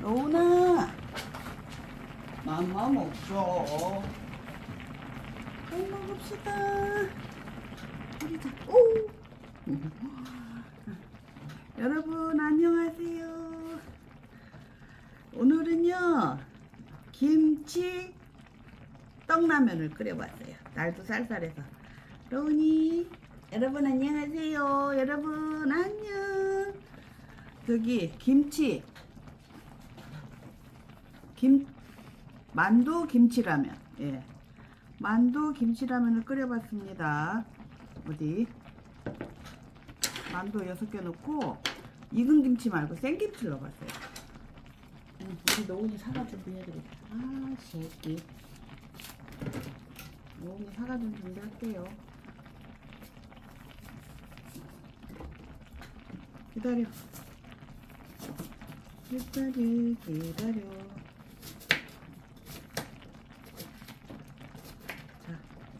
여운아, 맘마 먹죠. 밥 먹읍시다. 우리 자, 오. 여러분 안녕하세요. 오늘은요 김치 떡라면을 끓여봤어요. 날도 쌀쌀해서. 로운이, 여러분 안녕하세요. 여러분 안녕. 저기 만두 김치라면, 예, 만두 김치라면을 끓여봤습니다. 어디 만두 6개 넣고 익은 김치 말고 생김치를 넣어봤어요. 우리 노은이 사과 준비해드릴게요. 아, 새끼. 노은이 사과 좀 준비할게요. 기다려. 기다려. 자,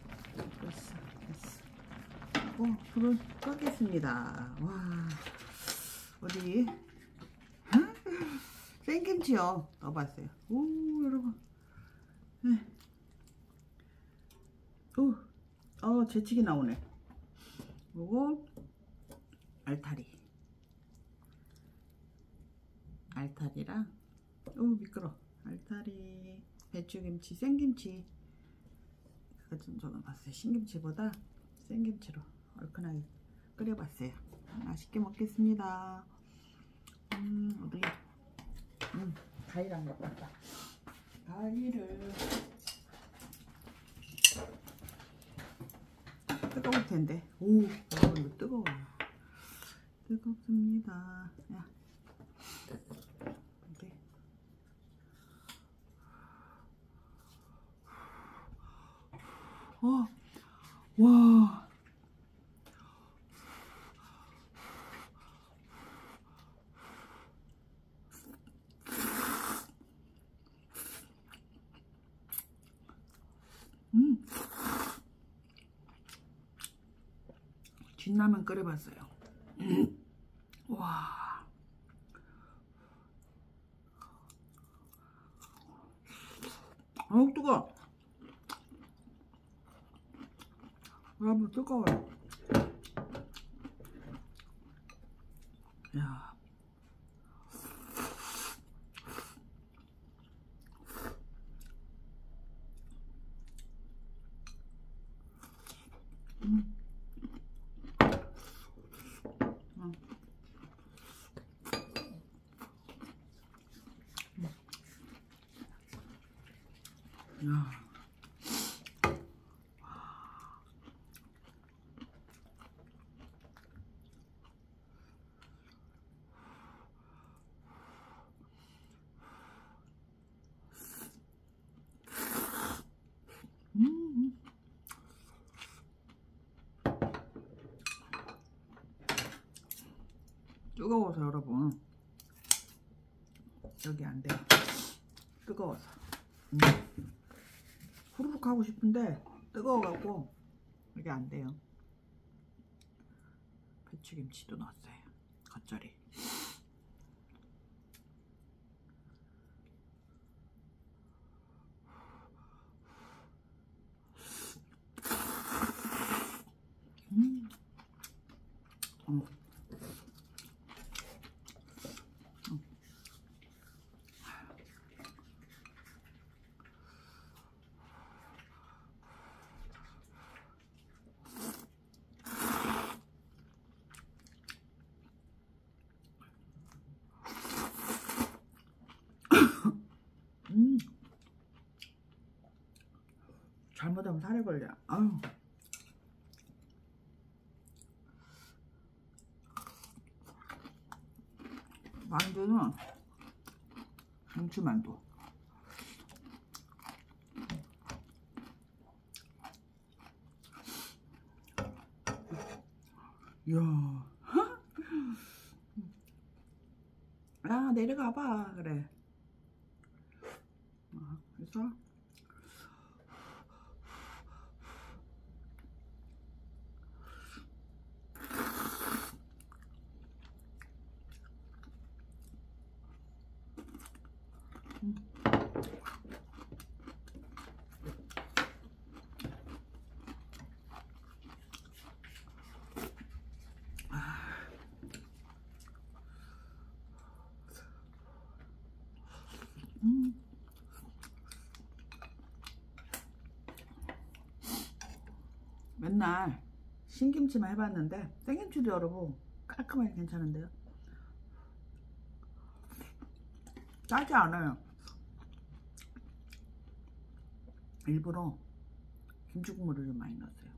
됐어. 불을 끄겠습니다. 와, 어디? 생김치요. 넣어봤어요. 오, 여러분. 네. 오, 재치기 나오네. 요거 알타리랑, 미끄러. 알타리, 배추김치, 생김치. 제가 좀 적어봤어요. 신김치보다 생김치로 얼큰하게 끓여봤어요. 맛있게 먹겠습니다. 어디? 가위를 안 갖고 왔다. 가위를. 뜨거울 텐데. 오, 이거 뜨거워요. 뜨겁습니다. 야. 이렇게. 와. 진라면 끓여봤어요. 와. 뜨거워. 여러분, 뜨거워요. 야. 야. 뜨거워서 여러분, 여기 안 돼요. 뜨거워서. 후루룩 하고 싶은데 뜨거워갖고 이게 안 돼요. 배추김치도 넣었어요. 겉절이. 잘못하면 살에 걸려. 아유. 만두는 김치만두. 이야. 야, 내려가봐. 그래. 그래서 맨날 신김치만 해봤는데 생김치도 여러분 깔끔하게 괜찮은데요. 짜지 않아요. 일부러 김치 국물을 좀 많이 넣었어요.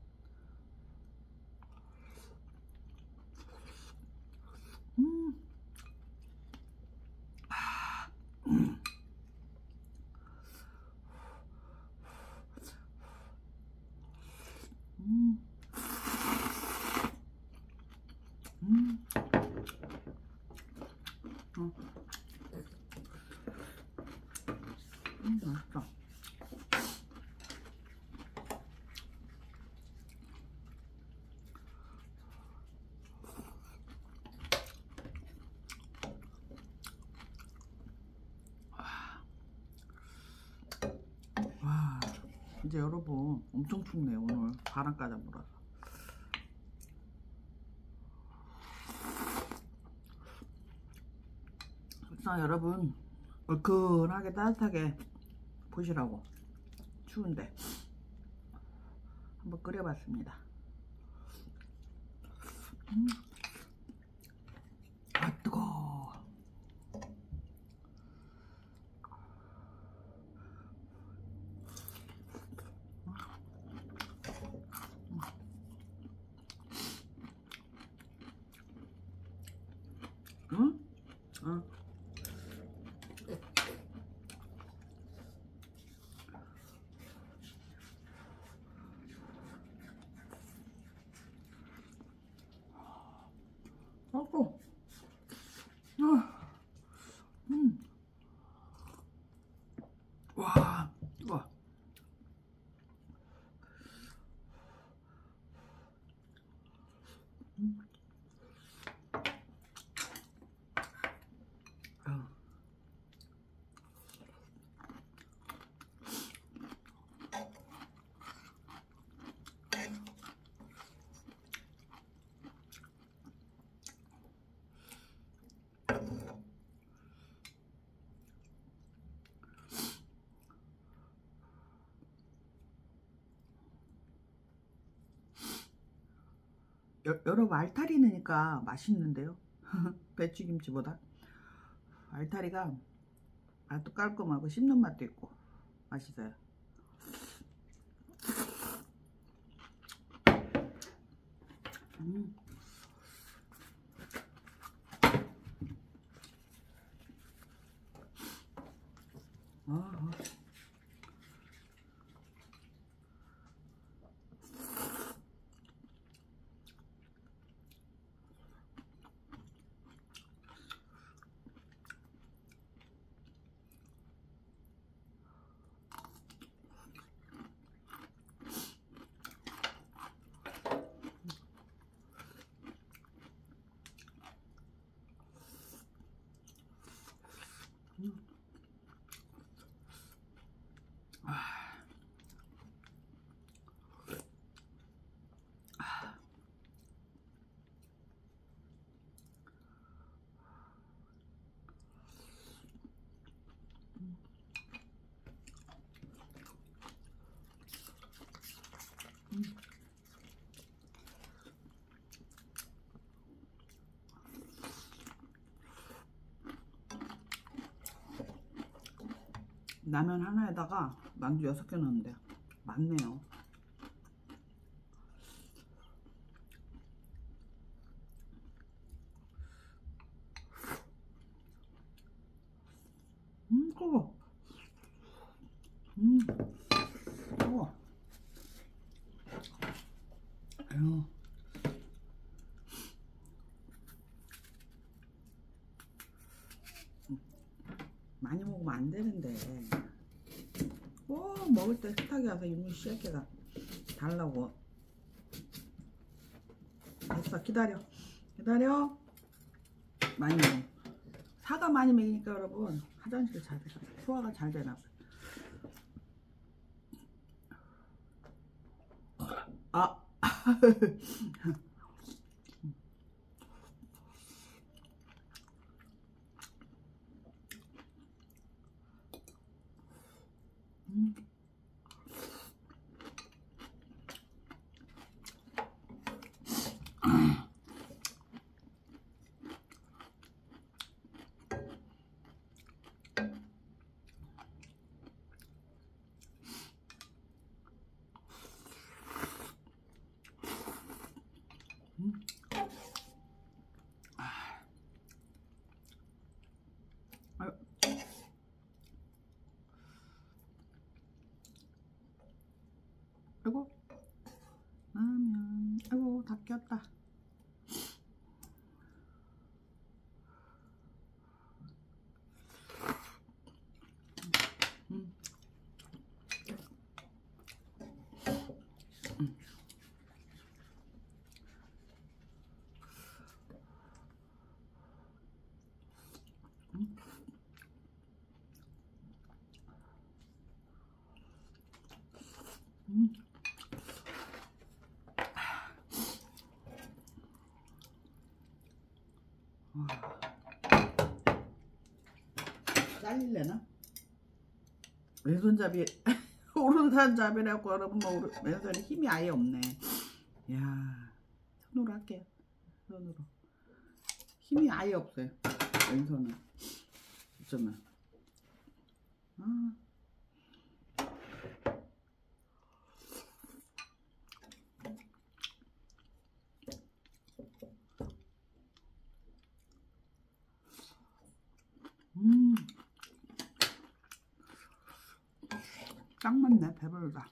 맛있다. 와, 이제 여러분 엄청 춥네요. 오늘 바람까지 불어서. 그래서 여러분 얼큰하게 따뜻하게 보시라고 추운데 한번 끓여봤습니다. 아 뜨거워. 응? 응. 아고. 와, 뜨거워. 여러분 알타리 넣으니까 맛있는데요. 배추김치보다 알타리가 맛도 깔끔하고 씹는 맛도 있고 맛있어요. 아. 라면 하나에다가 만두 6개 넣었는데 많네요. 뜨거워. 뜨거워. 아유. 많이 먹으면 안 되는데. 먹을 때 식탁에 와서 이놈의 씨앗개가 달라고. 됐어, 기다려. 기다려. 많이 먹어. 사과 많이 먹이니까 여러분 화장실 잘 되나, 소화가 잘 되나. 아. 꼈다. 잘릴래나? 왼손잡이 오른손잡이라고 여러분 왼손에 힘이 아예 없네. 야, 손으로 할게요. 손으로 힘이 아예 없어요. 왼손은 어쩌면 딱 맞네. 배부르다.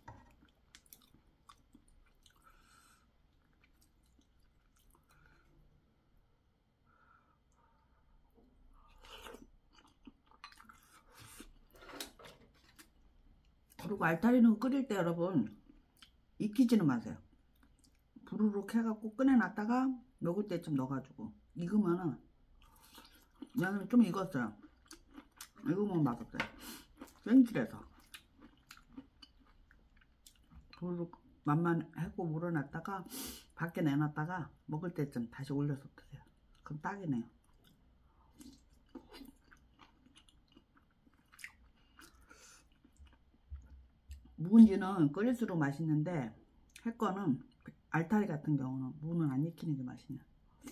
그리고 알타리는 끓일 때 여러분 익히지는 마세요. 부르륵 해갖고 꺼내놨다가 먹을 때쯤 넣어가지고 익으면은 나는 좀 익었어요. 익으면 맛없어요. 생길에서 부르륵 맛만 하고 물어놨다가 밖에 내놨다가 먹을 때쯤 다시 올려서 드세요. 그럼 딱이네요. 묵은지는 끓일수록 맛있는데 햇거는 알타리 같은 경우는 무는 안 익히는 게 맛있네.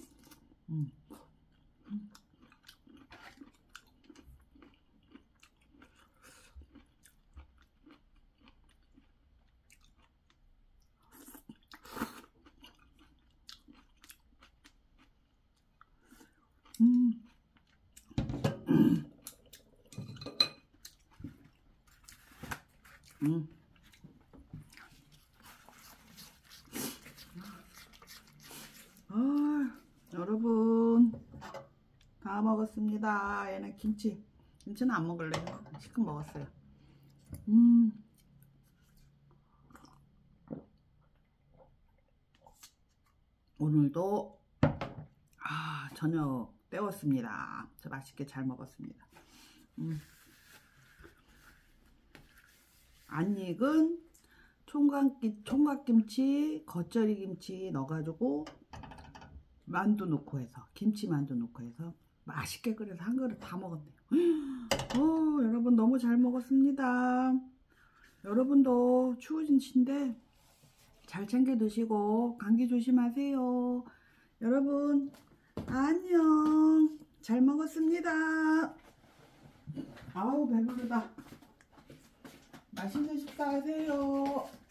여러분 다 먹었습니다. 얘는 김치는 안 먹을래요. 시큼 먹었어요. 오늘도 저녁 때웠습니다. 저 맛있게 잘 먹었습니다. 안 익은 총각김치, 겉절이김치 넣어가지고 만두 넣고 해서 김치만두 넣고 해서 맛있게 끓여서 한 그릇 다 먹었네요. 여러분 너무 잘 먹었습니다. 여러분도 추우신 신데 잘 챙겨 드시고 감기 조심하세요. 여러분 안녕. 잘 먹었습니다. 아우 배부르다. 맛있는 식사 하세요.